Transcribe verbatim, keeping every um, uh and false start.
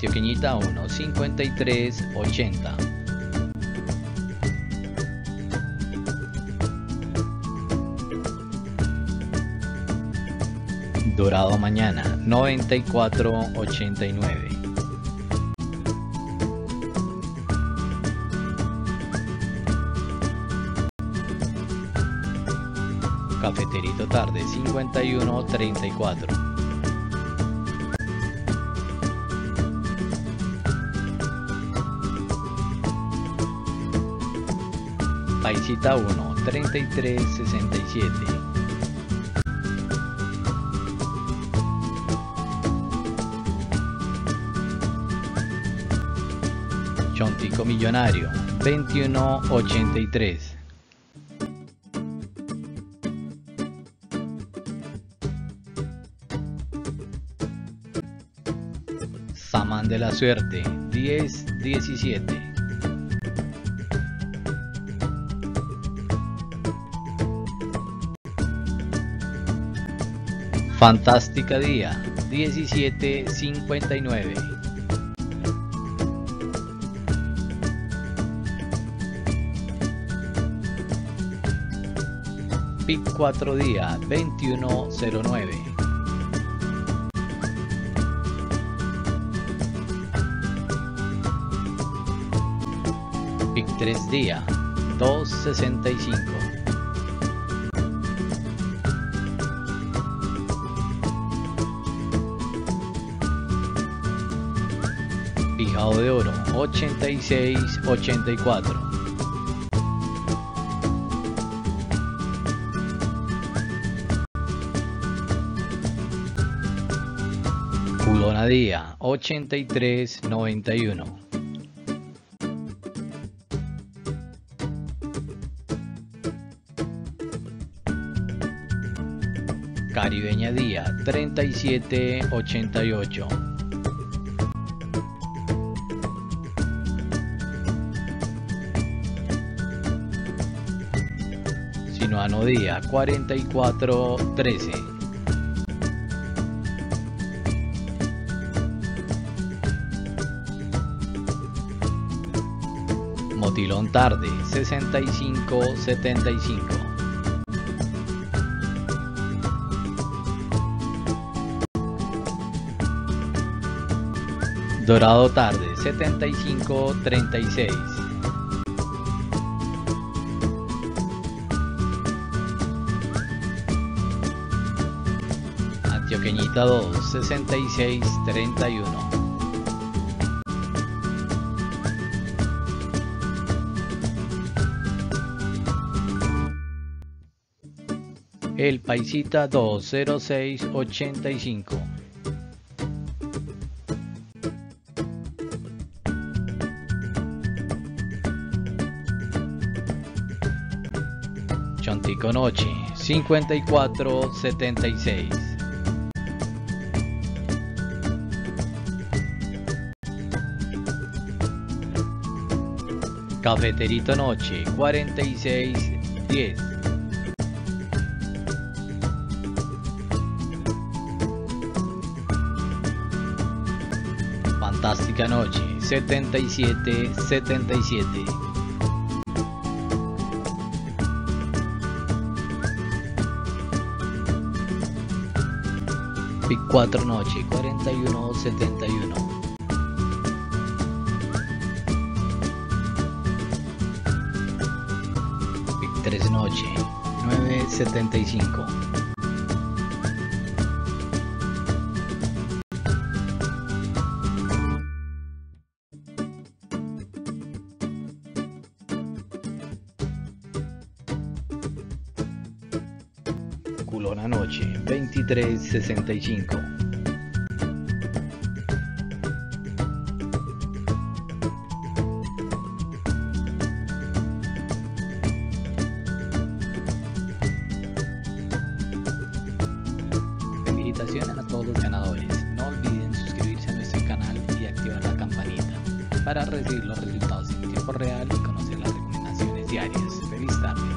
Antioqueñita uno, cincuenta y tres ochenta. Dorado Mañana, noventa y cuatro ochenta y nueve. Cafeterito Tarde, cincuenta y uno treinta y cuatro. Paisita uno, treinta y tres sesenta y siete. Chontico Millonario, veintiuno ochenta y tres. Samán de la Suerte, diez diecisiete. Fantástica Día, diecisiete cincuenta y nueve. Pic cuatro Día, veintiuno cero nueve. Pic tres Día, dos sesenta y cinco. Pijao de Oro, ochenta y seis ochenta y cuatro. Culona Día, ochenta y tres noventa y uno. Caribeña Día, treinta y siete ochenta y ocho. Sinuano Día, cuarenta y cuatro trece. Motilón Tarde, sesenta y cinco setenta y cinco. Dorado Tarde, setenta y cinco treinta y seis. Antioqueñita dos, sesenta y seis treinta y uno. El Paisita dos, cero seis ochenta y cinco. Chontico Noche, cincuenta y cuatro setenta y seis. Cafeterito Noche, cuarenta y seis diez. Fantástica Noche, setenta y siete setenta y siete. Pic cuatro Noche, cuarenta y uno setenta y uno. Pic tres Noche, nueve setenta y cinco. Culona Noche, veintitrés sesenta y cinco. Felicitaciones a todos los ganadores. No olviden suscribirse a nuestro canal y activar la campanita para recibir los resultados en tiempo real y conocer las recomendaciones diarias. Feliz tarde.